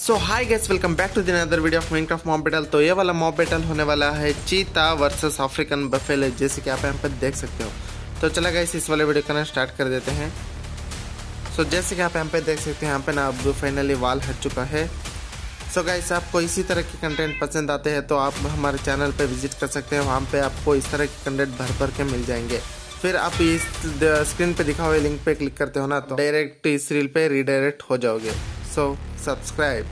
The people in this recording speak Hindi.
So hi guys, welcome back to the another video of Minecraft mob battle. तो ये वाला मॉब बैटल होने वाला है चीता वर्सेस अफ्रीकन बफेलो, जैसे कि आप यहाँ पे देख सकते हो। तो चला गाइस, इस वाले वीडियो का स्टार्ट कर देते हैं। सो जैसे कि आप यहाँ पे देख सकते हैं, यहाँ पे ना अब फाइनली वाल हट चुका है। सो गाइस, आपको इसी तरह के कंटेंट पसंद आते हैं तो आप हमारे चैनल पे विजिट कर सकते हैं। वहाँ पे आपको इस तरह के कंटेंट भर भर के मिल जाएंगे। फिर आप इस स्क्रीन पे दिखा हुए लिंक पे क्लिक करते हो ना, तो डायरेक्ट इस रील पे रीडायरेक्ट हो जाओगे। So subscribe.